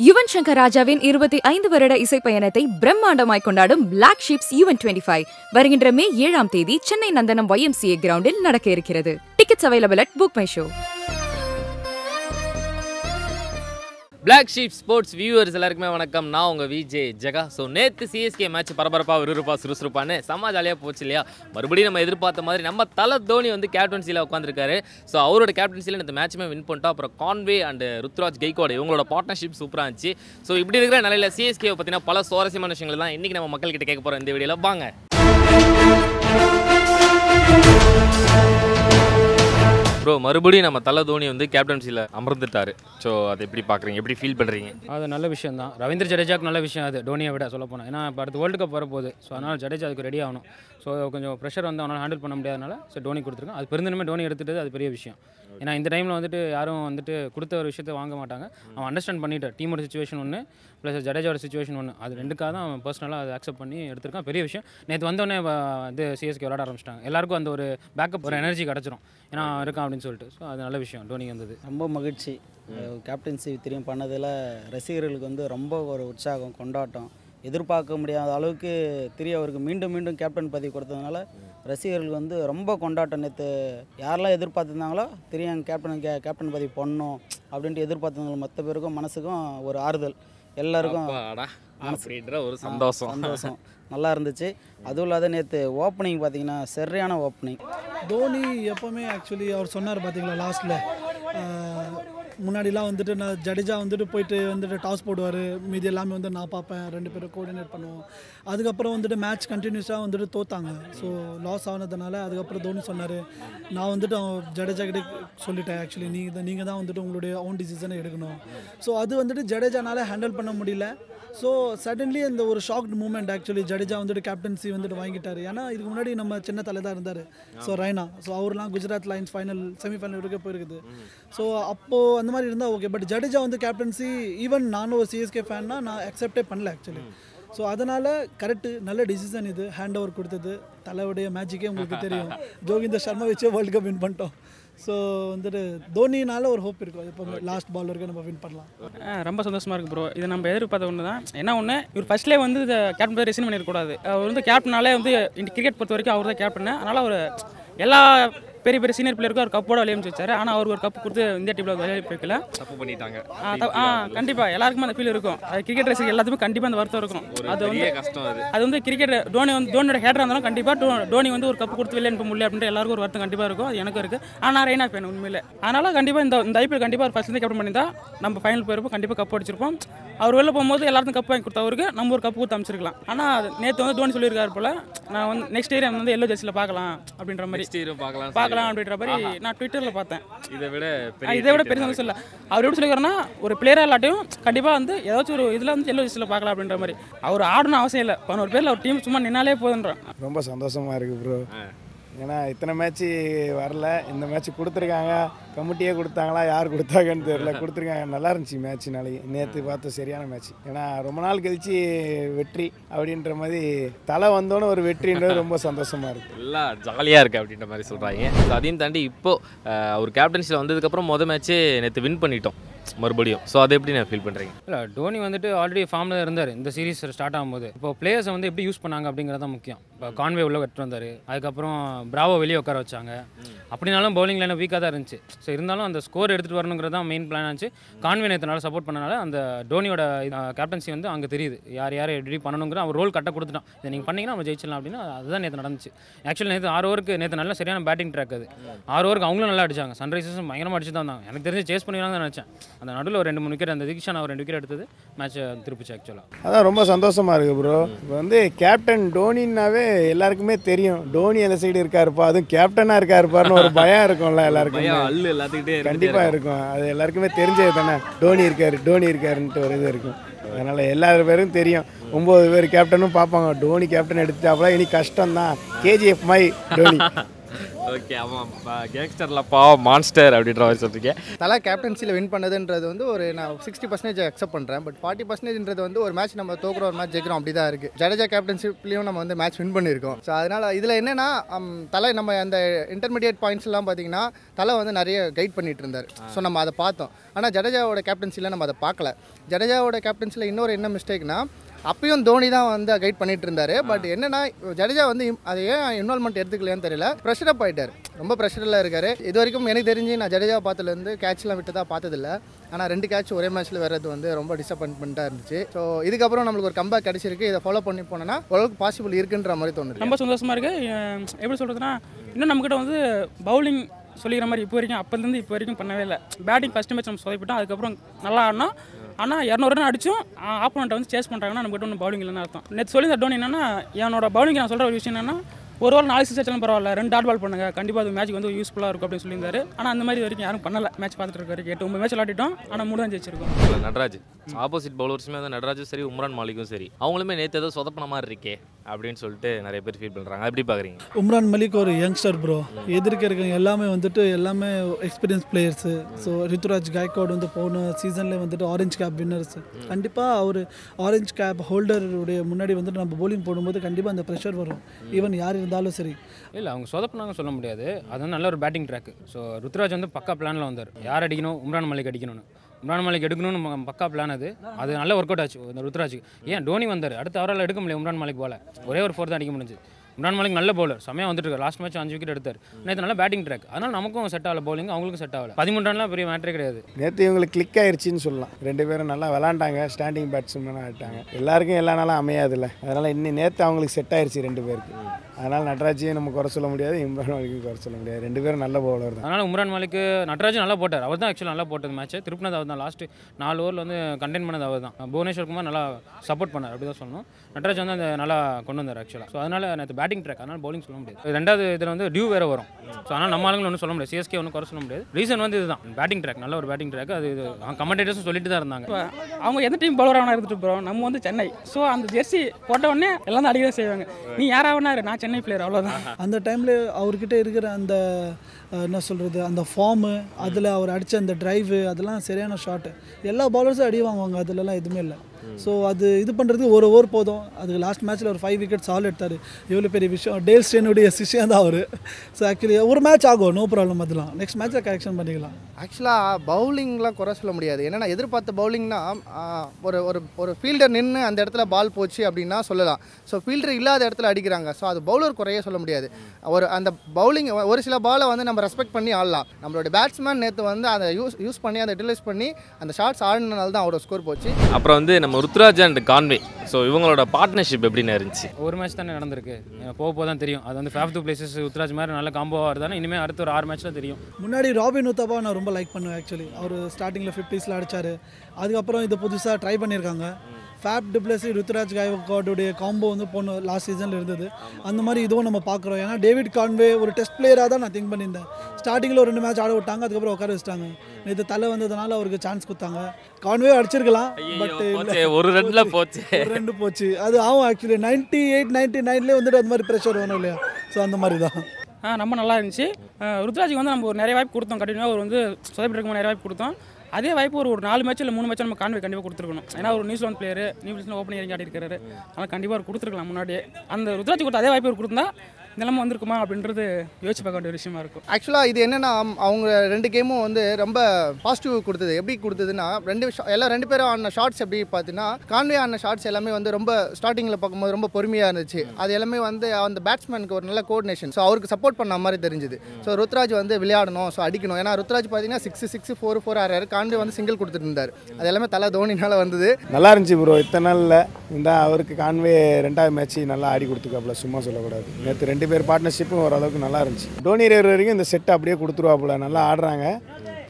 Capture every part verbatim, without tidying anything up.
யுவன் சங்கர் ராஜாவின் இருபத்தி ஐந்து வருட இசை பயணத்தை பிரம்மாண்டமாய் கொண்டாடும் பிளாக் ஷீப்ஸ் யுவன் இருபத்தி ஐந்து வருகின்ற மே ஏழாம் தேதி Chennai Nandanam Y M C A கிரவுண்டில் நடக்க இருக்கிறது. Tickets available at BookMyShow. Black Sheep Sports viewers எல்லாருக்குமே வணக்கம். நான் உங்கள் விஜே ஜெகா. ஸோ நேற்று சிஎஸ்கே மேட்ச் பரபரப்பாக விறுவிறுப்பாக சுறுசுறுப்பானு செம்ம ஜாலியாக போச்சு இல்லையா? மறுபடியும் நம்ம எதிர்பார்த்த மாதிரி நம்ம தல தோனி வந்து கேப்டன்சியில் உட்காந்துருக்காரு. ஸோ அவரோட கேப்டன்சியில் இந்த மேட்சுமே வின் பண்ணிட்டோம். அப்புறம் கான்வே அண்ட் ருத்ராஜ் கெய்க்வாட் இவங்களோட பார்ட்னர்ஷிப் சூப்பராக இருந்துச்சு. ஸோ இப்படி இருக்கிற நிலையில் சிஎஸ்கே பார்த்தீங்கன்னா பல சுவாரஸ்யமான விஷயங்கள் தான் இன்றைக்கி நம்ம மக்கள்கிட்ட கேட்க போகிறோம் இந்த வீடியோவில். வாங்க. ப்ரோ, மறுபடியும் நம்ம தல தோனி வந்து கேப்டன்சியில் அமர்ந்துட்டாரு. ஸோ அதை எப்படி பார்க்குறீங்க, எப்படி ஃபீல் பண்ணுறீங்க? அது நல்ல விஷயம் தான். ரவீந்திர ஜடேஜாவுக்கு நல்ல விஷயம் அது, தோனியை விட சொல்ல போனால். ஏன்னா இப்போ அடுத்து வேர்ல்டு கப் வரப்போகுது. ஸோ அதனால் ஜடேஜா அதுக்கு ரெடி ஆகணும். ஸோ கொஞ்சம் ப்ரெஷர் வந்து அவனால் ஹேண்டில் பண்ண முடியாதனால ஸோ தோனி கொடுத்துருக்கோம். அது பெருந்தனமே தோனி எடுத்துகிட்டு அது பெரிய விஷயம். ஏன்னா இந்த டைமில் வந்துட்டு யாரும் வந்துட்டு கொடுத்த ஒரு விஷயத்தை வாங்க மாட்டாங்க. அவன் அண்டர்ஸ்டாண்ட் பண்ணிட்டார். டீமோட சுச்சுவேஷன் ஒன்று ப்ளஸ் ஜடேஜாவோட சுச்சுவேஷன் ஒன்று, அது ரெண்டுக்காக தான் அவன் பர்சனலாக அதை அக்செப்ட் பண்ணி எடுத்திருக்கான். பெரிய விஷயம். நேற்று வந்தோடனே இது சிஎஸ்கே விளாட ஆரம்பிச்சிட்டாங்க. எல்லாருக்கும் அந்த ஒரு பேக்கப் ஒரு எனர்ஜி கிடச்சிரும், ஏன்னா இருக்கான் அப்படின்னு சொல்லிட்டு. ஸோ அது நல்ல விஷயம். தோனி வந்தது ரொம்ப மகிழ்ச்சி. கேப்டன்சி தெரியும் பண்ணதில் ரசிகர்களுக்கு வந்து ரொம்ப ஒரு உற்சாகம், கொண்டாட்டம். எதிர்பார்க்க முடியாத அளவுக்கு திரிய அவருக்கு மீண்டும் மீண்டும் கேப்டன் பதவி கொடுத்ததுனால ரசிகர்களுக்கு வந்து ரொம்ப கொண்டாட்டம். நேற்று யாரெல்லாம் எதிர்பார்த்துருந்தாங்களோ தெரியும் கேப்டன் கே கேப்டன் பதவி பண்ணணும் அப்படின்ட்டு எதிர்பார்த்தவங்க மற்ற பேருக்கும் மனசுக்கும் ஒரு ஆறுதல். எல்லாருக்கும் ஒரு சந்தோஷம் சந்தோஷம் நல்லா இருந்துச்சு. அதுவும் இல்லாத நேற்று ஓப்பனிங் பார்த்தீங்கன்னா சரியான ஓப்பனிங். தோனி எப்போவுமே ஆக்சுவலி அவர் சொன்னார் பார்த்தீங்களா லாஸ்ட்டில், முன்னாடிலாம் வந்துட்டு நான் ஜடேஜா வந்துட்டு போயிட்டு வந்துட்டு டாஸ் போடுவார், மீதி எல்லாமே வந்து நான் பார்ப்பேன், ரெண்டு பேரும் கோஆர்டினேட் பண்ணுவோம். அதுக்கப்புறம் வந்துட்டு மேட்ச் கண்டினியூஸாக வந்துட்டு தோத்தாங்க. ஸோ லாஸ் ஆனதுனால அதுக்கப்புறம் தோனி சொன்னார், நான் வந்துட்டு அவன் ஜடேஜா கிட்டே சொல்லிட்டேன், ஆக்சுவலி நீங்கள் தான் நீங்கள் தான் வந்துட்டு உங்களுடைய ஓன் டிசிஷனை எடுக்கணும். ஸோ அது வந்துட்டு ஜடேஜானால் ஹேண்டில் பண்ண முடியல. ஸோ சடன்லி அந்த ஒரு ஷாக்டு மூமெண்ட். ஆக்சுவலி ஜடேஜா வந்துட்டு கேப்டன்சி வந்துட்டு வாங்கிட்டார். ஏன்னா இதுக்கு முன்னாடி நம்ம சின்ன தலை தான் இருந்தார். ஸோ ரைனா, ஸோ அவர்லாம் குஜராத் லைன்ஸ் ஃபைனல் செமிஃபைனல் வரைக்கும் போயிருக்குது. ஸோ அப்போது அந்த மாதிரி இருந்தால் ஓகே. பட் ஜடேஜா வந்து கேப்டன்சி ஈவன் நானும் ஒரு சிஎஸ்கே ஃபேன்னா நான் அக்செப்டே பண்ணல ஆக்சுவலி. ஸோ அதனால் கரெக்டு, நல்ல டிசிஷன் இது. ஹேண்ட் ஓவர் கொடுத்தது தலையுடைய மேஜிக்கே உங்களுக்கு தெரியும். ஜோகிந்தர் சர்மா வச்சே வேர்ல்டு கப் வின் பண்ணிட்டோம். ஸோ வந்துட்டு தோனினால ஒரு ஹோப் இருக்கும், இப்போ லாஸ்ட் பால் வரைக்கும் நம்ம வின் பண்ணலாம். ரொம்ப சந்தோஷமாக இருக்குது ப்ரோ. இது நம்ம எதிர்பார்த்த ஒன்று தான். என்ன ஒன்று, இவர் ஃபர்ஸ்ட்லேயே வந்து இந்த கேப்டன் ரிசைன் பண்ணிடக்கூடாது. அவர் வந்து கேப்டனாலே வந்து கிரிக்கெட் பொறுத்த வரைக்கும் அவர் தான் கேப்டன். அதனால் அவர் எல்லா பெரிய பெரிய சீனியர் பிளேயருக்கும் அவர் கப்போட விளையாண்டு வச்சார். ஆனால் அவர் ஒரு கப் கொடுத்து இந்தியா டீமில் விளையாடி போய்க்கல, தப்பு பண்ணிட்டாங்க. ஆ கண்டிப்பாக எல்லாருக்குமே அந்த ஃபீல் இருக்கும். அது கிரிக்கெட் ரசிகர் எல்லாத்துக்குமே கண்டிப்பாக அந்த வருத்தம் இருக்கும். அது வந்து கஷ்டம். அது அது வந்து கிரிக்கெட் தோனி வந்து தோனியோட ஹேட்டராக இருந்தாலும் கண்டிப்பாக டோனி வந்து ஒரு கப் கொடுத்து விளையாட முடியல அப்படின்ற எல்லாருக்கும் ஒரு வருத்தம் கண்டிப்பாக இருக்கும். அது எனக்கும் இருக்குது. ஆனால் ரெய்னா ஃபேன் உண்மையில். அதனால் கண்டிப்பாக இந்த இந்த ஐபிஎல் கண்டிப்பாக ஒரு ஃபர்ஸ்ட் கேப்டன் பண்ணியிருந்தா நம்ம ஃபைனல் போயிருப்போம், கண்டிப்பாக கப் அடிச்சிருப்போம். அவர் வெளில போகும்போது எல்லாருக்கும் கப் வாங்கி கொடுத்தவருக்கு நம்ம ஒரு கப் கொடுத்து அமைச்சிருக்கலாம். ஆனால் நேற்று வந்து தோனி சொல்லியிருக்காரு போல், நான் வந்து நெக்ஸ்ட் இயர் வந்து எல்லோ ஜெர்சியில் பார்க்கலாம் அப்படின்ற மாதிரி பார்க்கலாம் பார்க்கலாம் அப்படின்ற மாதிரி நான் ட்விட்டரில் பார்த்தேன். இதை விட இதை விட பெரிய சொல்ல அவர் எப்படி சொல்லிக்கிறேன்னா, ஒரு பிளேயராக இல்லாட்டையும் கண்டிப்பாக வந்து ஏதாச்சும் ஒரு இதில் வந்து எல்லோ ஜெர்சியில் பார்க்கலாம் அப்படின்ற மாதிரி. அவர் ஆடணும் அவசியம் இல்லை, பதினோரு பேரில் ஒரு டீம் சும்மா நின்னாலே போதுன்றான். ரொம்ப சந்தோஷமாக இருக்குது ப்ரோ. ஏன்னா இத்தனை மேட்ச்சு வரல, இந்த மேட்ச் கொடுத்துருக்காங்க. கமிட்டியே கொடுத்தாங்களா, யார் கொடுத்தாங்கன்னு தெரியல, கொடுத்துருக்காங்க. நல்லா இருந்துச்சு மேட்ச். நாளைக்கு நேற்று பார்த்து சரியான மேட்ச். ஏன்னா ரொம்ப நாள் கழிச்சு வெற்றி அப்படின்ற மாதிரி தலை வந்தோன்னு ஒரு வெற்றின்றது ரொம்ப சந்தோஷமாக இருக்குது. எல்லாம் ஜாலியாக இருக்குது அப்படின்ற மாதிரி சொல்கிறாங்க. அதையும் தாண்டி இப்போது அவர் கேப்டன்சியில் வந்ததுக்கப்புறம் மொதல் மேட்ச்சே நேற்று வின் பண்ணிட்டோம் மறுபடியும். ஸோ அதை எப்படி நான் ஃபீல் பண்ணுறீங்க? இல்லை, டோனி வந்துட்டு ஆல்ரெடி ஃபார்மில் இருந்தார் இந்த சீரிஸ் ஸ்டார்ட் ஆகும்போது. இப்போ பிளேயர்ஸை வந்து எப்படி யூஸ் பண்ணாங்க அப்படிங்கிறது தான் முக்கியம். இப்போ கான்வே உள்ள வெட்டு வந்தார், அதுக்கப்புறம் பிராவோ வெளியே உட்கார வச்சாங்க. அப்படினாலும் பவுலிங் லைனை வீக்காக தான் இருந்துச்சு. ஸோ இருந்தாலும் அந்த ஸ்கோர் எடுத்துகிட்டு வரணுங்கிறது தான் மெயின் பிளான் ஆச்சு. கான்வே நேற்றுனால சப்போர்ட் பண்ணனால அந்த டோனியோட கேப்டன்சி வந்து அங்கே தெரியுது, யார் யார் எப்படி பண்ணணுங்கிற அவர் ரோல் கட்ட கொடுத்துட்டான். இதை நீங்கள் பண்ணிங்கன்னா நம்ம ஜெயிச்சிடலாம் அப்படின்னு. அதுதான் நேற்று நடந்துச்சு. ஆக்சுவலி நேற்று ஆறு ஓவருக்கு நேற்று நல்ல சரியான பேட்டிங் ட்ராக். அது ஆறு ஓவருக்கு அவங்களும் நல்லா அடிச்சாங்க. சன்ரைசர்ஸும் பயங்கரமாக அடிச்சு தான் வந்தாங்க. எனக்கு தெரிஞ்சு சேஸ் பண்ணிடுவாங்க தான் நினச்சேன். அந்த நடுவில் ஒரு ரெண்டு மூணு விக்கெட், அந்த திக்ஷன் அவர் ரெண்டு விக்கெட் எடுத்தது மேட்சை திருப்பிச்சு ஆக்சுவலாக. அதான் ரொம்ப சந்தோஷமாக இருக்குது ப்ரோ. இப்போ வந்து கேப்டன் டோனின்னாவே எல்லாருக்குமே தெரியும், டோனி அந்த சைடு இருக்காருப்பா, அதுவும் கேப்டனாக இருக்காருப்பாருன்னு ஒரு பயம் இருக்கும்ல எல்லாருக்கும். கண்டிப்பாக இருக்கும். அது எல்லாருக்குமே தெரிஞ்சது தானே, டோனி இருக்காரு டோனி இருக்காருன்ட்டு ஒரு இது இருக்கும். அதனால் எல்லா பேரும் தெரியும். ஒம்பது பேர் கேப்டனும் பார்ப்பாங்க, டோனி கேப்டன் எடுத்துட்டாப்புல இனி கஷ்டம் தான், கேஜிஎஃப் மை டோனி. ஓகே ஆமாம் கேங்ஸ்டரில் பாவம் மான்ஸ்டர் அப்படின்ற மாதிரி சொல்கிறீங்க. தலை கேப்டன்சியில் வின் பண்ணதுன்றது வந்து ஒரு நான் சிக்ஸ்டி பர்சன்டேஜ் அக்செப்ட் பண்ணுறேன். பட் ஃபார்ட்டி பர்சன்டேஜ்ன்றது வந்து ஒரு மேட்ச் நம்ம தோக்குறோம் ஒரு மேட்ச் ஜெயிக்கிறோம் அப்படி தான் இருக்குது. ஜடேஜா கேப்டன்ஷிப்லேயும் நம்ம வந்து மேட்ச் வின் பண்ணியிருக்கோம். ஸோ அதனால் இதில் என்னென்னா தலை நம்ம அந்த இன்டர்மீடியட் பாயிண்ட்ஸ்லாம் பார்த்தீங்கன்னா தலை வந்து நிறைய கைட் பண்ணிட்டு இருந்தார். ஸோ நம்ம அதை பார்த்தோம். ஆனால் ஜடேஜாவோட கேப்டன்சியில் நம்ம அதை பார்க்கல. ஜடேஜாவோட கேப்டன்சியில் இன்னொரு என்ன மிஸ்டேக்னா அப்பயும் தோனி தான் வந்து கைட் பண்ணிட்டு இருந்தாரு. பட் என்னன்னா ஜடேஜா வந்து அதை ஏன் இன்வால்மெண்ட் எடுத்துக்கலையான்னு தெரியல. ப்ரெஷர் அப் ஆகிட்டார், ரொம்ப ப்ரெஷரில் இருக்காரு. இது வரைக்கும் எனக்கு தெரிஞ்சு நான் ஜடேஜா பார்த்ததுலேருந்து கேட்ச்லாம் விட்டு தான் பார்த்ததில்ல. ஆனால் ரெண்டு கேட்ச் ஒரே மேட்ச்சில் வர்றது வந்து ரொம்ப டிசப்பாயின்மெண்ட்டாக இருந்துச்சு. ஸோ இதுக்கப்புறம் நம்மளுக்கு ஒரு கம்பேக் கிடச்சிருக்கு. இதை ஃபாலோ பண்ணி போனோன்னா ஓரளவுக்கு பாசிபிள் இருக்குன்ற மாதிரி தோணுது. ரொம்ப சந்தோஷமாக இருக்குது. எப்படி சொல்கிறதுனா இன்னும் நம்மக்கிட்ட வந்து பவுலிங் சொல்லிக்கிற மாதிரி இப்போ வரைக்கும் அப்போலேருந்து இப்போ வரைக்கும் பண்ணவே இல்லை. பேட்டிங் ஃபஸ்ட்டு மேட்ச் நம்ம சொதப்பிட்டோம், அதுக்கப்புறம் நல்லா ஆடினோம். ஆனால் இரநூறு ரன் அடிச்சும் ஆப்போனண்ட்டை வந்து சேஸ் பண்ணுறாங்கன்னா நம்மகிட்ட ஒன்றும் பவுலிங் இல்லைன்னு அர்த்தம். நேற்று சொல்லி தட்டோன்னு என்னன்னா என்னோட பவுலிங் நான் சொல்கிற ஒரு விஷயம் என்னன்னா ஒரு வாரம் நாலு சிக்ஸ் அடிச்சாலும் பரவாயில்ல, ரெண்டு டாட் பால் பண்ணுங்க, கண்டிப்பாக அது மேட்ச் வந்து யூஸ்ஃபுல்லாக இருக்கும் அப்படின்னு சொல்லியிருந்தாரு. ஆனால் அந்த மாதிரி வரைக்கும் யாரும் பண்ணல. மேட்ச் பார்த்துட்டு இருக்க வரைக்கும் எட்டு ஒன்பது மேட்ச் விளாட்டிட்டோம், ஆனால் மூணு தான் ஜெயிச்சிருக்கோம். நடராஜ் ஆப்போசிட் பவுலர்ஸுமே வந்து நடராஜும் சரி உம்ரான் மாலிக்கும் சரி அவங்களுமே நேற்று ஏதோ சொதப்பின மாதிரி இருக்கே அப்படின்னு சொல்லிட்டு நிறைய பேர் ஃபீல் பண்ணுறாங்க. எப்படி பார்க்குறீங்க? உம்ரான் மலிக் ஒரு யங்ஸ்டர் ப்ரோ, எதிர்க்க இருக்க எல்லாமே வந்துட்டு எல்லாமே experience players. So Ruturaj Gaikwad வந்து போன சீசன்லேயே வந்துட்டு ஆரஞ்ச் கேப் வின்னர்ஸ். கண்டிப்பாக அவர் ஆரஞ்ச் கேப் ஹோல்டருடைய முன்னாடி வந்துட்டு நம்ம போலிங் போடும்போது கண்டிப்பாக அந்த ப்ரெஷர் வரும், ஈவன் யார் இருந்தாலும் சரி. இல்லை அவங்க சொதப்பினாங்க சொல்ல முடியாது, அது வந்து நல்ல ஒரு பேட்டிங் ட்ராக்கு. ஸோ ருத்ராஜ் வந்து பக்கா பிளானில் வந்தார், யார் அடிக்கணும், உம்ரான் மலிக் அடிக்கணும்னு. உம்ரான் மலிக் எடுக்கணும்னு பக்கா பிளான் அது அது நல்ல ஒர்க் அவுட் ஆச்சு இந்த ருத்ராஜுக்கு. ஏன் டோனி வந்தார், அடுத்து அவரால் எடுக்க முடியல உம்ரான் மலிக் போல, ஒரே ஒரு ஃபோர் தான் அடிக்க முடிஞ்சு. உம்ரான் மலிக் நல்ல பவுலர், செம்மையாக வந்துட்டு இருக்காரு. லாஸ்ட் மேட்ச் அஞ்சு விக்கெட் எடுத்தார். நேற்று நல்ல பேட்டிங் ட்ராக், அதனால் நமக்கும் செட் ஆகல பவுலிங், அவங்களுக்கும் செட் ஆகல. பதிமூணு ரன்லாம் பெரிய மேட்டரே கிடையாது. நேற்று இவங்களுக்கு கிளிக் ஆயிடுச்சின்னு சொல்லலாம். ரெண்டு பேரும் நல்லா விளாண்டாங்க, ஸ்டாண்டிங் பேட்ஸ்மேனாக ஆகிட்டாங்க. எல்லாருக்கும் எல்லா நாளும் அமையாதுல்ல, அதனால் இன்னும் நேற்று அவங்களுக்கு செட் ஆயிடுச்சு ரெண்டு பேருக்கு. அதனால் நட்ராஜையும் நம்ம குறை சொல்ல முடியாது, இம்ரான் மாலிக்கும் குறை சொல்ல முடியாது. ரெண்டு பேரும் நல்ல பவுலர் தான். அதனால் உம்ரான் மாலிக் நட்ராஜ் நல்லா போட்டார், அவர் தான் ஆக்சுவலாக நல்லா போட்டது மேட்ச். திருப்பினது அவர் தான், லாஸ்ட்டு நாலு ஓவரில் வந்து கண்டெயின் பண்ணது அவர் தான். புவனேஸ்வர் குமார் நல்லா சப்போர்ட் பண்ணார், அப்படி தான் சொல்லணும். நட்ராஜ் வந்து அந்த நல்லா கொண்டு வந்தார் ஆக்சுவலாக. ஸோ அதனால் நேற்று பேட்டிங் ட்ராக், அதனால் பவுலிங் சொல்ல முடியாது. ரெண்டாவது இதில் வந்து டியூ வேறு வரும். ஸோ அதனால் நம்ம ஆளுங்களும் ஒன்றும் சொல்ல முடியாது, சிஎஸ்கே ஒன்றும் குறை சொல்ல முடியாது. ரீசன் வந்து இதுதான், பேட்டிங் ட்ராக், நல்ல ஒரு பேட்டிங் ட்ராக். அது இது கமெண்டேட்டர்ஸும் சொல்லிட்டு தான் இருந்தாங்க. அவங்க எந்த டீம் பவுலராக இருந்துட்டு போகிறோம், நம்ம வந்து சென்னை. ஸோ அந்த ஜெர்சி போட்ட உடனே எல்லாம் தான் அடிக்க செய்வாங்க. நீ யாராவனா நான் சென்னை பிளேயர், அவ்வளோதான். அந்த டைமில் அவர்கிட்ட இருக்கிற அந்த என்ன சொல்கிறது அந்த ஃபார்மு, அதில் அவர் அடித்த அந்த ட்ரைவு, அதெல்லாம் சரியான ஷாட்டு. எல்லா பவுலர்ஸும் அடி வாங்குவாங்க, அதிலலாம் எதுவுமே இல்லை. ஸோ அது இது பண்ணுறதுக்கு ஒரு ஓவர் போதும். அதுக்கு லாஸ்ட் மேட்ச்சில் ஒரு ஃபைவ் விக்கெட்ஸ் ஆல் எடுத்தார். எவ்வளோ பெரிய விஷயம், டேல் ஸ்டேனுடைய சிஷ்யம் தான் அவர். ஸோ ஆக்சுவலி ஒரு மேட்ச் ஆகும், நோ ப்ராப்ளம். அதெல்லாம் நெக்ஸ்ட் மேட்ச்சில் கரெக்ஷன் பண்ணிக்கலாம். ஆக்சுவலாக பவுலிங்லாம் குறை சொல்ல முடியாது. ஏன்னா எதிர்பார்த்த பவுலிங்னா ஒரு ஒரு ஒரு ஃபீல்டர் நின்று அந்த இடத்துல பால் போச்சு அப்படின்னா சொல்லலாம். ஸோ ஃபீல்டர் இல்லாத இடத்துல அடிக்கிறாங்க. ஸோ அது பவுலர் குறையே சொல்ல முடியாது. ஒரு அந்த பவுலிங் ஒரு சில பாலை வந்து நம்ம ரெஸ்பெக்ட் பண்ணி ஆடலாம். நம்மளோட பேட்ஸ்மேன் நேற்று வந்து அதை யூஸ் யூஸ் பண்ணி அதை யூட்டிலைஸ் பண்ணி அந்த ஷாட்ஸ் ஆடினால தான் அவரோட ஸ்கோர் போச்சு. அப்புறம் வந்து நம்ம ருத்ராஜ் அண்ட் கான்வே, ஸோ இவங்களோட பார்ட்னர்ஷிப் எப்படின்னு இருந்துச்சு? ஒரு மேட்ச் தானே நடந்திருக்கு, போக போக தான் தெரியும். அது வந்து ஃபேஃப் டூ பிளேசஸ் ருத்ராஜ் மாதிரி நல்ல காம்போவாக இருந்தாலும் இனிமேல் அடுத்த ஒரு ஆறு மேட்ச்சில் தெரியும். முன்னாடி ராபின் உத்தப்பா நான் ரொம்ப லைக் பண்ணுவேன் ஆக்சுவலி. அவர் ஸ்டார்டிங்கில் ஃபிஃப்டிஸில் அடித்தார். அதுக்கப்புறம் இதை புதுசாக ட்ரை பண்ணியிருக்காங்க. ஃபேப் டிப்ளஸி ருத்ராஜ் காய்க்வாடுடைய காம்போ வந்து போன லாஸ்ட் சீசனில் இருந்தது. அந்த மாதிரி இதுவும் நம்ம பார்க்குறோம். ஏன்னா டேவிட் கான்வே ஒரு டெஸ்ட் பிளேயராக தான் நான் திங்க் பண்ணியிருந்தேன். ஸ்டார்டிங்கில் ஒரு ரெண்டு மேட்ச் ஆட விட்டாங்க, அதுக்கப்புறம் உட்கார வச்சிட்டாங்க. நேற்று தலை வந்ததுனால அவருக்கு சான்ஸ் கொடுத்தாங்க. கான்வே அடிச்சிருக்கலாம், பட் ஒரு ரெண்டில் போச்சு, ரெண்டு போச்சு. அது ஆகும் ஆக்சுவலி. நைன்ட்டி எயிட் நைன்ட்டி நைன்லேயே வந்துட்டு அந்த மாதிரி ப்ரெஷர் வேணும் இல்லையா? ஸோ அந்த மாதிரி தான். ஆ ரொம்ப நல்லா இருந்துச்சு. ருத்ராஜுக்கு வந்து நம்ம ஒரு நிறைய வாய்ப்பு கொடுத்தோம், கண்டினியூவாக ஒரு வந்து சொதப்பிட்டு இருக்கும் நிறைய வாய்ப்பு கொடுத்தோம். அதே வாய்ப்பு ஒரு ஒரு நாலு மேட்ச் இல்லை மூணு மேட்ச் நம்ம கான்வே கண்டிப்பாக கொடுத்துருக்கணும். ஏன்னா ஒரு நியூசிலாந்து பிளேயர், நியூசிலாந்து ஓப்பனிங் இறங்கி ஆடி இருக்காரு. அதனால் கண்டிப்பாக ஒரு கொடுத்துருக்கலாம் முன்னாடியே. அந்த ருத்ராஜ் கொடுத்த அதே வாய்ப்பு ஒரு கொடுத்தா நிலைமை வந்திருக்குமா அப்படின்றது யோசிச்சு பார்க்க வேண்டிய விஷயமா இருக்கும். ஆக்சுவலாக இது என்னென்னா அவங்க ரெண்டு கேமும் வந்து ரொம்ப பாசிட்டிவ் கொடுத்தது. எப்படி கொடுத்ததுன்னா ரெண்டு எல்லாம் ரெண்டு பேரும் ஆன ஷார்ட்ஸ் எப்படி பார்த்தீங்கன்னா கான்வே ஆன ஷார்ட்ஸ் எல்லாமே வந்து ரொம்ப ஸ்டார்டிங்கில் பார்க்கும்போது ரொம்ப பொறுமையாக இருந்துச்சு. அது எல்லாமே வந்து அந்த பேட்ஸ்மேனுக்கு ஒரு நல்ல கோஆர்டினேஷன். ஸோ அவருக்கு சப்போர்ட் பண்ண மாதிரி தெரிஞ்சுது. ஸோ ருத்ராஜ் வந்து விளையாடணும், ஸோ அடிக்கணும். ஏன்னா ருத்ராஜ் பார்த்தீங்கன்னா சிக்ஸ் சிக்ஸ் ஃபோர் ஃபோர் ஆறாரு, கான்வே வந்து சிங்கிள் கொடுத்துட்டு இருந்தார். அது எல்லாமே தலை தோனினால வந்தது. நல்லா இருந்துச்சு ப்ரோ. இத்தனை நாளில் இந்த அவருக்கு கான்வே ரெண்டாவது மேட்ச் நல்லா ஆடி கொடுத்துக்காப்புல, சும்மா சொல்லக்கூடாது. நேற்று ரெண்டு பேர் பார்ட்னர்ஷிப்பும் ஓரளவுக்கு நல்லா இருந்துச்சு. டோனி ரேவர் வரைக்கும் இந்த செட் அப்படியே கொடுத்துருவாப்புல, நல்லா ஆடுறாங்க.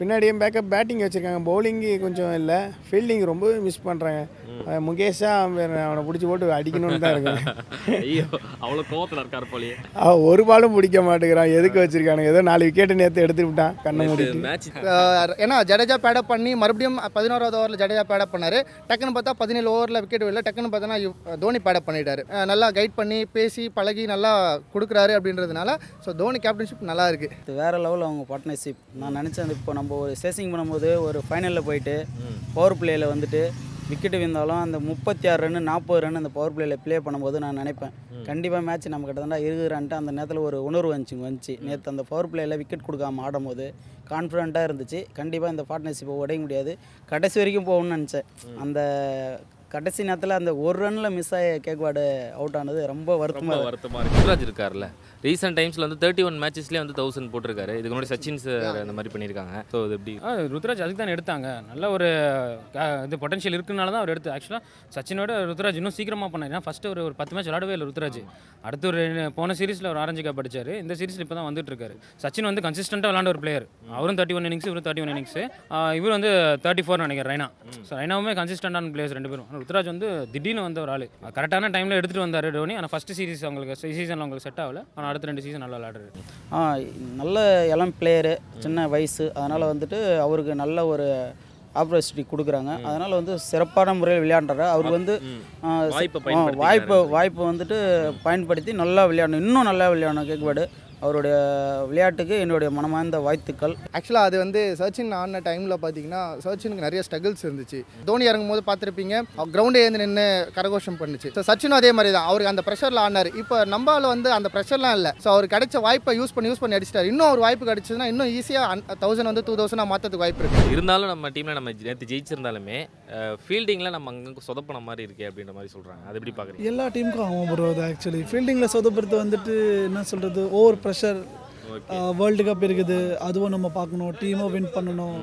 பின்னாடியே பேக்கப் பேட்டிங் வச்சுருக்காங்க, பவுலிங்கு கொஞ்சம் இல்லை, ஃபீல்டிங் ரொம்ப மிஸ் பண்ணுறாங்க. முகேஷா அவனை பிடிச்சி போட்டு அடிக்கணும்னு தான் இருக்கேன். ஐயோ அவ்வளோ கோவத்தில் இருக்கார் போலியே. அவன் ஒரு பாலும் பிடிக்க மாட்டேங்கிறான், எதுக்கு வச்சிருக்கானு? ஏதோ நாலு விக்கெட்டு நேற்று எடுத்துட்டு விட்டான் கண்ணை மூடிட்டு. மேட்ச் ஏன்னா ஜடேஜா பேடப் பண்ணி மறுபடியும் பதினோராவது ஓவரில் ஜடேஜா பேடப் பண்ணார். டக்குன்னு பார்த்தா பதினேழு ஓவரில் விக்கெட் இல்லை. டக்குன்னு பார்த்தோன்னா தோனி பேடப் பண்ணிட்டாரு. நல்லா கைட் பண்ணி பேசி பழகி நல்லா கொடுக்குறாரு அப்படின்றதுனால ஸோ தோனி கேப்டன்ஷிப் நல்லா இருக்குது. இது வேறு லெவலில் அவங்க பார்ட்னர்ஷிப். நான் நினச்சேன் இப்போ நம்ம ஒரு சேசிங் பண்ணும்போது ஒரு ஃபைனலில் போயிட்டு பவர் பிளேயில் வந்துட்டு விக்கெட்டு விழுந்தாலும் அந்த முப்பத்தி ஆறு ரன்னு நாற்பது ரன் அந்த பவர் பிளேயில் ப்ளே பண்ணும்போது நான் நினைப்பேன் கண்டிப்பாக மேட்ச் நம்ம கிட்டத்தட்ட இருக்குறான்ட்டு அந்த நேரத்தில் ஒரு உணர்வு வந்துச்சு வந்துச்சு நேற்று அந்த பவர் பிளேயில் விக்கெட் கொடுக்காம ஆடும்போது கான்ஃபிடண்ட்டாக இருந்துச்சு. கண்டிப்பாக இந்த பார்ட்னர்ஷிப்பை உடைய முடியாது, கடைசி வரைக்கும் போகணும்னு நினச்சேன். அந்த கடைசி நேரத்தில் அந்த ஒரு ரனில் மிஸ் ஆகி கேக்வாடு அவுட் ஆனது ரொம்ப வருத்தமாக வருத்தமாக இருக்குது. ருத்ராஜ் இருக்கார்ல, ரீசெண்ட் டைம்ஸில் வந்து தேர்ட்டி ஒன் மேட்சஸ்லேயே வந்து தௌசண்ட் போட்டிருக்காரு. இதுக்கு முன்னாடி சச்சின் சார் அந்த மாதிரி பண்ணியிருக்காங்க. ஸோ அது எப்படி? ருத்ராஜ் அதுக்கு தான் எடுத்தாங்க. நல்ல ஒரு இது பொட்டன்ஷியல் இருக்குனால தான் அவர் எடுத்து. ஆக்சுவலாக சச்சினோட ருத்ராஜ் இன்னும் சீக்கிரமாக பண்ணார். ஏன்னா ஃபஸ்ட்டு ஒரு ஒரு பத்து மேட்ச் விளாடவே இல்லை ருத்ராஜ். அடுத்து ஒரு போன சீரிஸில் ஒரு ஆரஞ்சு கப் அடிச்சார். இந்த சீரிஸில் இப்போ தான் வந்துட்டு இருக்காரு. சச்சின் வந்து கன்சிஸ்டண்ட்டாக விளாண்ட ஒரு பிளேயர். அவரும் தேர்ட்டி ஒன் இன்னிங்ஸ், இவரும் தேர்ட்டி ஒன் இன்னிங்ஸ். இவர் வந்து தேர்ட்டி ஃபோர் நினைக்கிறேன் ரைனா. ஸோ ரைனாவுமே கன்சிஸ்டண்டான பிளேயர்ஸ் ரெண்டு பேரும். ருத்ராஜ் வந்து திடீர்னு வந்த ஒரு ஆள், கரெக்டான டைமில் எடுத்துகிட்டு வந்தார் டோனி. ஆனால் ஃபஸ்ட்டு சீரிஸ் அவங்களுக்கு சீசனில் அவங்களுக்கு செட் ஆகல. ஆனால் அடுத்த ரெண்டு சீசன் நல்லா விளாடுறாரு. ஆ நல்ல இளம் பிளேயரு, சின்ன வயசு, அதனால் வந்துட்டு அவருக்கு நல்ல ஒரு ஆப்பர்ச்சுனிட்டி கொடுக்குறாங்க. அதனால் வந்து சிறப்பான முறையில் விளையாடுறாரு. அவருக்கு வந்து வாய்ப்பு வாய்ப்பு வந்துட்டு பயன்படுத்தி நல்லா விளையாடணும், இன்னும் நல்லா விளையாடணும் கேக்வாடு. அவருடைய விளையாட்டுக்கு என்னுடைய மனமார்ந்த வாழ்த்துக்கள். ஆக்சுவலாக அது வந்து சச்சின் ஆடின டைமில் பார்த்தீங்கன்னா சச்சினுக்கு நிறைய ஸ்ட்ரகிள்ஸ் இருந்துச்சு. தோனி இறங்கும் போது பார்த்துருப்பீங்க, கிரவுண்டே ஏந்து நின்று கரகோஷம் பண்ணுச்சு. ஸோ சச்சினும் அதே மாதிரி தான், அவருக்கு அந்த ப்ரெஷரில் ஆடினார். இப்போ நம்மளால் வந்து அந்த ப்ரெஷர்லாம் இல்லை. ஸோ அவர் கிடைச்ச வாய்ப்பை யூஸ் பண்ணி யூஸ் பண்ணி அடிச்சிட்டார். இன்னும் ஒரு வாய்ப்பு கிடச்சிதுன்னா இன்னும் ஈஸியாக தௌசண்ட் வந்து டூ தௌசண்டாக மாற்றத்துக்கு வாய்ப்பு இருக்குது. இருந்தாலும் நம்ம டீமில் நம்ம நேற்று ஜெயிச்சிருந்தாலுமே ஃபீல்டிங்கில் நம்ம அங்கே சொதப்பின மாதிரி இருக்கே அப்படின்ற மாதிரி சொல்கிறாங்க. அது எப்படி பார்க்குறீங்க? எல்லா டீமுக்கும் ஆகும் ப்ரோ அது. ஆக்சுவலி ஃபீல்டிங்கில் சொதப்புறது வந்துட்டு என்ன சொல்கிறது, ஓவர் ப்ரெஷர். வேர்ல்டு கப் இருக்குது, அதுவும் நம்ம பார்க்கணும், டீமும் வின் பண்ணணும்.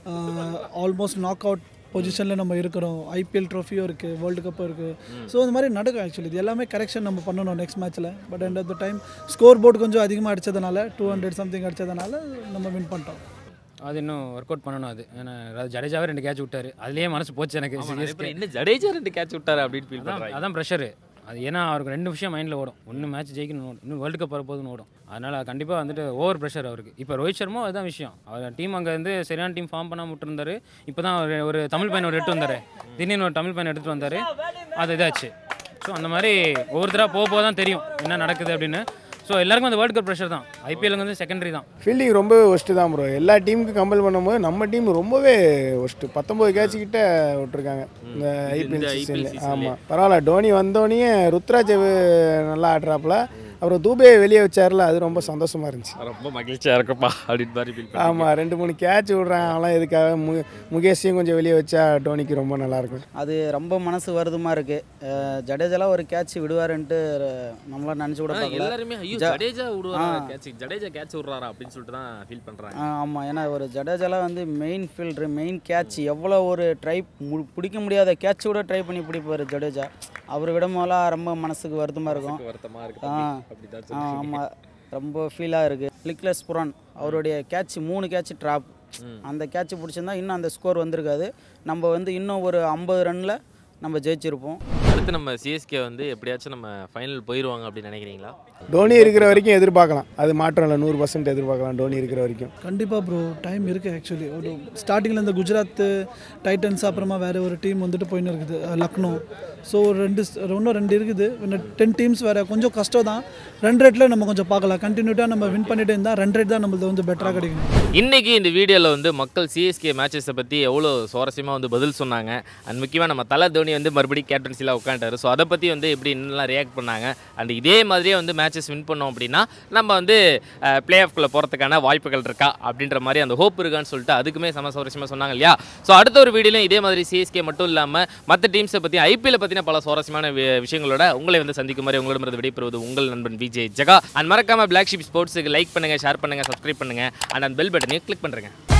ஆல்மோஸ்ட் நாக் அவுட் பொசிஷனில் நம்ம இருக்கிறோம். ஐபிஎல் ட்ரோஃபியும் இருக்குது, வேர்ல்டு கப்பும் இருக்குது. ஸோ இந்த மாதிரி நடக்கும். ஆக்சுவலி இது எல்லாமே கரெக்ஷன் நம்ம பண்ணணும் நெக்ஸ்ட் மேட்ச்சில். But end of the time scoreboard கொஞ்சம் அதிகமாக அடித்ததுனால, டூ ஹண்ட்ரட் சம்திங் அடித்ததுனால நம்ம வின் பண்ணிட்டோம். அது இன்னும் ஒர்க் அவுட் பண்ணணும். அது ஏன்னா ஜடேஜாவே ரெண்டு கேட்ச் விட்டார், அதுலேயே மனசு போச்சு எனக்கு. இன்னும் ஜடேஜா ரெண்டு கேட்ச் விட்டார் அப்படின்னு ஃபீல் பண்ணுறாங்க. அதான் ப்ரெஷரு. அது ஏன்னா அவருக்கு ரெண்டு விஷயம் மைண்டில் ஓடும். ஒன்று மேட்ச் ஜெயிக்கணும் ஓடும், இன்னும் வேர்ல்டு கப் வரப்போதுன்னு ஓடும். அதனால் கண்டிப்பாக வந்துட்டு ஓவர் ப்ரெஷர் அவருக்கு. இப்போ ரோஹித் சர்மா அதுதான் விஷயம். அவர் டீம் அங்கே வந்து சரியான டீம் ஃபார்ம் பண்ணாமல் விட்டுருந்தாரு. இப்போ தான் ஒரு ஒரு தமிழ் பையன் ஒரு எட்டு வந்தார், திடீர்னு ஒரு தமிழ் பையன் எடுத்துகிட்டு வந்தார், அது இதாச்சு. ஸோ அந்த மாதிரி ஒவ்வொருத்தராக போக போக தான் தெரியும் என்ன நடக்குது அப்படின்னு. ஸோ எல்லாருக்கும் அந்த வேர்ல்டு கப் ப்ரெஷர் தான். ஐபிஎல் வந்து செகண்டரி தான். ஃபீல்டிங் ரொம்ப ஒஸ்ட்டு தான் ப்ரோ. எல்லா டீமுக்கும் கம்பேர் பண்ணும்போது நம்ம டீம் ரொம்பவே ஒஸ்ட்டு. பத்தொம்போது கேட்ச் கிட்ட விட்டுருக்காங்க இந்த ஐபிஎல் சீசனில். ஆமாம் பரவாயில்ல, டோனி வந்தோடனே ருத்ராஜ் நல்லா ஆடுறாப்புல. அப்புறம் தூபே வெளியே வச்சார்ல, அது ரொம்ப சந்தோஷமாக இருந்துச்சு. ரொம்ப மகிழ்ச்சியாக இருக்குப்பா அப்படின்னு மாதிரி ஃபீல். ஆமாம், ரெண்டு மூணு கேட்ச் விட்றான் அவெல்லாம். எதுக்காக மு முகேஷையும் கொஞ்சம் வெளியே வச்சா டோனிக்கு ரொம்ப நல்லாயிருக்கும். அது ரொம்ப மனசு வருத்தமாக இருக்குது. ஜடேஜாலாம் ஒரு கேட்ச் விடுவாருன்ட்டு நம்மளாம் நினச்சி கூட பார்க்கல. எல்லாருமே ஐயோ ஜடேஜா விடுவாரா கேட்ச், ஜடேஜா கேட்ச் விடுறாரா அப்படின்னு சொல்லிட்டு தான் ஃபீல் பண்ணுறாங்க. ஆமாம், ஏன்னா ஒரு ஜடேஜாலாம் வந்து மெயின் ஃபீல்டரு, மெயின் கேட்ச், எவ்வளோ ஒரு ட்ரை பிடிக்க முடியாத கேட்ச் கூட ட்ரை பண்ணி பிடிப்பார் ஜடேஜா. அவர் விடமோலாம் ரொம்ப மனசுக்கு வருத்தமாக இருக்கும். வருத்தமாக இருக்கு. ஆமாம், ரொம்ப ஃபீலாக இருக்குது. லிக்லஸ் புரான் அவருடைய கேட்ச் மூணு கேட்ச் ட்ராப். அந்த கேட்ச் பிடிச்சிருந்தா இன்னும் அந்த ஸ்கோர் வந்திருக்காது. நம்ம வந்து இன்னும் ஒரு ஐம்பது ரனில் நம்ம ஜெயிச்சிருப்போம். அடுத்து நம்ம சிஎஸ்கே வந்து எப்படியாச்சும் நம்ம ஃபைனல் போயிடுவாங்க அப்படின்னு நினைக்கிறீங்களா? டோனி இருக்கிற வரைக்கும் எதிர்பார்க்கலாம், அது மாற்றம் இல்லை, நூறு பர்சன்ட் எதிர்பார்க்கலாம் டோனி இருக்கிற வரைக்கும். கண்டிப்பாக ப்ரோ, டைம் இருக்குது. ஆக்சுவலி ஒரு ஸ்டார்டிங்கில் இந்த குஜராத் டைட்டன்ஸ், அப்புறமா வேறு ஒரு டீம் வந்துட்டு போயின்னு இருக்குது லக்னோ. ஸோ ரெண்டு இன்னும் ரெண்டு இருக்குது, இன்னும் டென் டீம்ஸ் வேறு. கொஞ்சம் கஷ்டம் தான். ரன் ரேட்டில் நம்ம கொஞ்சம் பார்க்கலாம். கண்டினியூட்டாக நம்ம வின் பண்ணிட்டு இருந்தால் ரன் ரேட் தான் நம்மளுக்கு வந்து பெட்டராக கிடைக்கும். இன்றைக்கி இந்த வீடியோவில் வந்து மக்கள் சிஎஸ்கே மேட்சஸை பற்றி எவ்வளோ சுவாரஸ்யமாக வந்து பதில் சொன்னாங்க. அண்ட் முக்கியமாக நம்ம தலை தோனி வந்து மறுபடியும் கேப்டன்சியில் உட்காந்துட்டாரு. ஸோ அதை பற்றி வந்து எப்படி இன்னும் ரியாக்ட் பண்ணாங்க. அண்ட் இதே மாதிரியே வந்து மேட்சஸ் வின் பண்ணோம் அப்படின்னா நம்ம வந்து பிளே ஆஃப்குள்ளே போகிறதுக்கான வாய்ப்புகள் இருக்கா அப்படின்ற மாதிரி அந்த ஹோப் இருக்கான்னு சொல்லிட்டு அதுக்குமே சம சுவாரஸ்யமாக சொன்னாங்க இல்லையா? ஸோ அடுத்த ஒரு வீடியோலையும் இதே மாதிரி சிஎஸ்கே மட்டும் இல்லாமல் மற்ற டீம்ஸை பற்றி ஐபிஎல் பற்றின பல சுவாரஸ்யமான விஷயங்களோட உங்களை வந்து சந்திக்கும் மாதிரி உங்களிடமிருந்து விடைபெறுவது உங்கள் நண்பன் விஜய் ஜெகா. அண்ட் மறக்காமல் பிளாக் ஷீப் ஸ்போர்ட்ஸுக்கு லைக் பண்ணுங்கள், ஷேர் பண்ணுங்கள், சப்ஸ்கிரைப் பண்ணுங்கள். அண்ட் அந்த பெல் பட்டனையும் கிளிக் பண்ணுறேங்க.